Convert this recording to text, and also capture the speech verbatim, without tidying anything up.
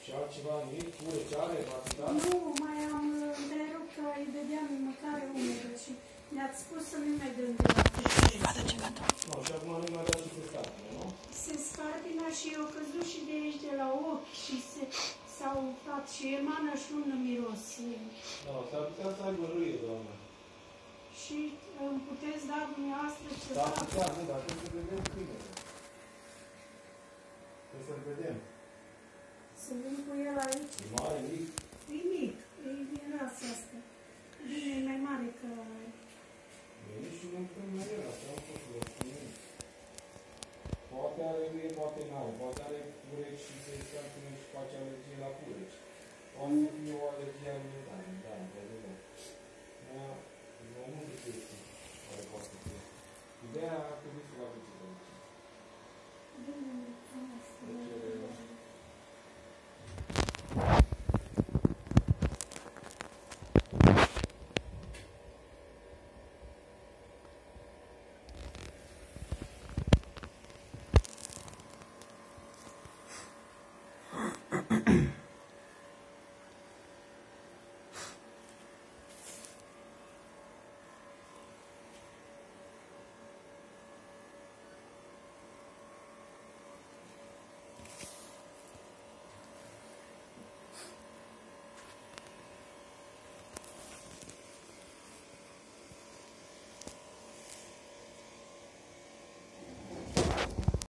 Și altceva nimic? Cureci are? Atâta? Nu, mai am întrerupt că îi vedeam mâncare umedă și mi-ați spus să nu mai dăm de la cureci. Gata, ce gata. Nu, și acum nu mai dat și se scarpină, nu? Se scarpină și eu căzut și de aici de la ochi și s-au umflat și emană și un miros. Da, s-ar putea să aibă râie, doamnă. Și îmi puteți da dumneavoastră ceva? Da, putea, nu, dar trebuie să vedem câinele. Trebuie să-l vedem. Să vin cu el aici. E mare, mic? E mic, e din rasa asta. Bine, e mai mare ca... E nici nu îmi mai el, așa am fost vă spune. Poate are râie, poate n-are. Poate are cureci și se scarpină și face alergie la cureci. Poate să fie o alergie alimentară.